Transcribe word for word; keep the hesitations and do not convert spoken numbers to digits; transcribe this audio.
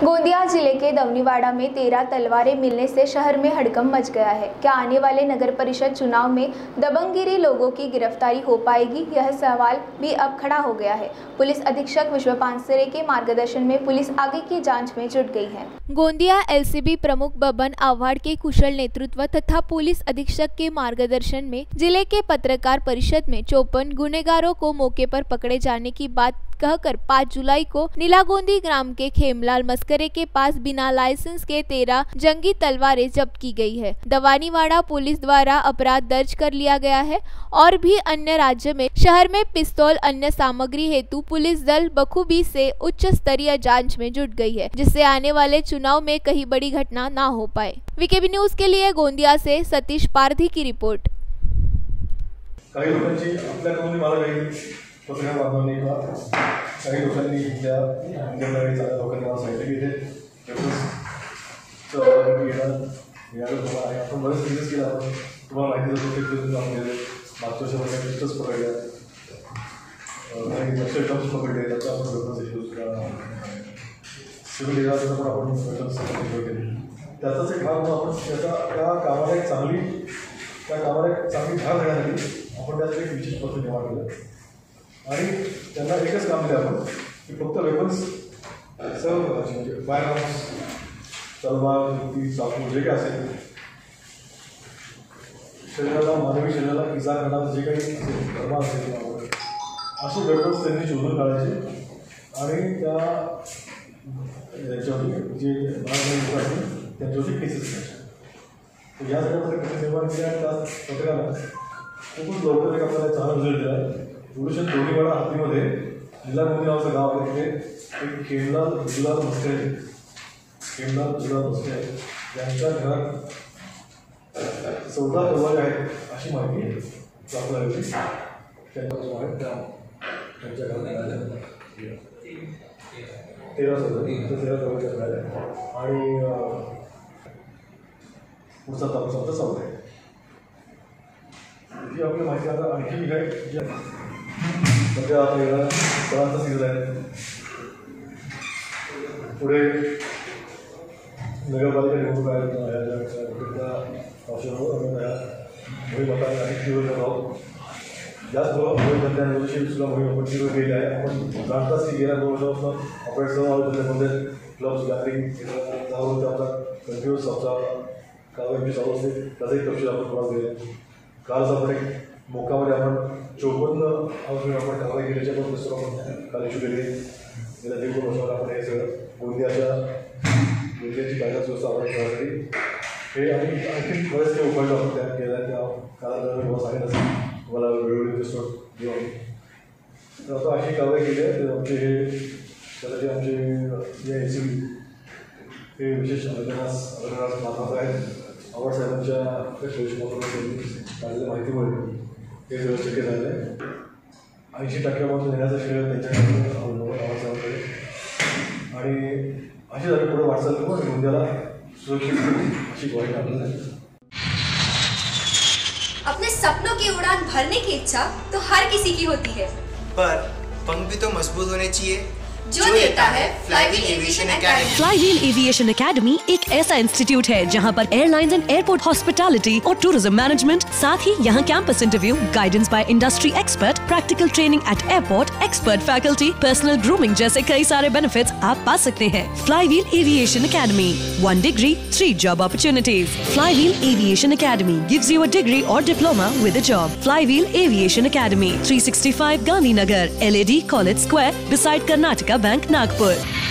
गोंदिया जिले के दवनीवाड़ा में तेरह तलवारें मिलने से शहर में हड़कंप मच गया है। क्या आने वाले नगर परिषद चुनाव में दबंगगिरी लोगों की गिरफ्तारी हो पाएगी, यह सवाल भी अब खड़ा हो गया है। पुलिस अधीक्षक विश्व पानसरे के मार्गदर्शन में पुलिस आगे की जांच में जुट गई है। गोंदिया एलसीबी प्रमुख बबन आव्हाड के कुशल नेतृत्व तथा पुलिस अधीक्षक के मार्गदर्शन में जिले के पत्रकार परिषद में चौपन गुनेगारों को मौके पर पकड़े जाने की बात कहकर पाँच जुलाई को नीलागोंदी ग्राम के खेमलाल मस्करे के पास बिना लाइसेंस के तेरह जंगी तलवारें जब्त की गई है। दवानीवाड़ा पुलिस द्वारा अपराध दर्ज कर लिया गया है और भी अन्य राज्य में शहर में पिस्तौल अन्य सामग्री हेतु पुलिस दल बखूबी से उच्च स्तरीय जांच में जुट गई है, जिससे आने वाले चुनाव में कहीं बड़ी घटना न हो पाए। वीकेबी न्यूज के लिए गोंदिया से सतीश पारधी की रिपोर्ट। पत्रकार बांधवांनी किंवा काही लोकांनी इथल्या अंगणवाडी चालक लोकांनी मला सांगितलं की इथे येणं आणि आपण बरेच बिझनेस केला. आपण तुम्हाला माहिती होतं की तुम्ही आपण गेले मागच्या वर्षामध्ये पिस्टल्स पकडल्या आणि लक्ष टम्स पकडले, त्याचा आपण वेपन्स इश्यूज सिव्हिल इलाजाचा पण आपण वेपन्स इश्यू केले. त्याचाच एक भाग म्हणून आपण त्याचा त्या कामाला एक चांगली त्या कामाला एक चांगली धार देण्यासाठी आपण त्याचं एक विशेष पत्र निर्माण केलं आणि त्यांना एकच काम दिलं आपण की फक्त वेपन्स सर्व प्रकारचे म्हणजे फायर आर्म्स, तलवार, युक्ती, चाकू जे काही असेल शरीराला मानवी शरीराला इजा करणारं जे काही असेल धर्मा असेल असे वेपन्स त्यांनी शोधून काढायचे आणि त्या याच्यावरती जे लोक आहेत त्यांच्यावरती केसेस करायचे. या सगळ्या केसेस निर्माण केल्या आणि त्या पत्रकाला खूपच लवकर एक आपल्याला चांगला रिझल्ट दिला. एवढ्याशा दवनीवाडा हद्दीमध्ये नीलागोंदी नावाचं गाव आहे. तिथे एक खेमलाल गुलाल मस्करे खेमलाल गुलाल मस्करे यांच्या घरात चौदा तलवारी आहेत अशी माहिती आपल्याला होती. त्यांच्या आहेत त्या त्यांच्या घरात मिळाल्या तेरा तलवारी तेरा तलवारी मिळाल्या आणि पुढचा तपास आमचा चालू आहे. ही आपली माहिती आता आणखी काय सध्या आता याला फळांचा सीझन आहे. पुढे नगरपालिका निवडणूक आहे. औषधावर मोहीम आता अनेक दिवस आहोत. याच मोहीम सुद्धा मोहीम आपण सुरू केली आहे. आपण जाणताच की गेल्या दोन वर्षापासून ऑपरेट सर्व जिल्ह्यामध्ये क्लब्स गॅदरिंग त्यावर आपला कंटिन्यूस आमचा कारवाई चालू असते. त्याचाही तपशील आपण तुम्हाला दिले. कालच आपण एक मोकामध्ये आपण चौपन्न आपण कारवाई केल्याच्या पण पुस्तक आपण काल इश्यू केली. गेल्या दीड दोन वर्षावर आपण हे सगळं गोंदियाच्या गोंदियाची कायदा व्यवस्था आपण करण्यासाठी हे आणि आणखी बरेच काही उपाय आपण तयार केला आहे. त्या काळात तुम्हाला सांगेल असेल तुम्हाला वेळोवेळी पुस्तक देऊ आम्ही. तर आता अशी कारवाई केली आहे. तर आमचे हे त्यासाठी आमचे जे ए सी बी हे विशेष अभिनयास अभिनयास मानत आहेत. आव्हाड साहेबांच्या काढलेल्या माहितीमुळे हे सगळं शक्य झालं आहे. ऐंशी टक्क्यापासून येण्याचं श्रेय त्यांच्याकडे आव्हाड साहेबांकडे आणि अशी झाली पुढे वाटचाल करू आणि गोंदियाला सुरक्षित अशी ग्वाही आपल्याला आहे. अपने सपनों की उड़ान भरने की इच्छा तो हर किसी की होती है, पर पंख भी तो मजबूत होने चाहिए जो देता है Flywheel aviation academy. Flywheel aviation academy एक ऐसा इंस्टीट्यूट है जहां पर एयरलाइंस एंड एयरपोर्ट हॉस्पिटैलिटी और टूरिज्म मैनेजमेंट, साथ ही यहां campus interview, guidance by industry expert, practical training at airport, expert faculty, personal grooming जैसे कई सारे बेनिफिट्स आप पा सकते हैं। Flywheel aviation academy, one degree three job opportunities. Flywheel aviation academy gives you a degree और diploma with a job. Flywheel aviation academy, three sixty five Gandhinagar, L A D college square, beside Karnataka bank, Nagpur.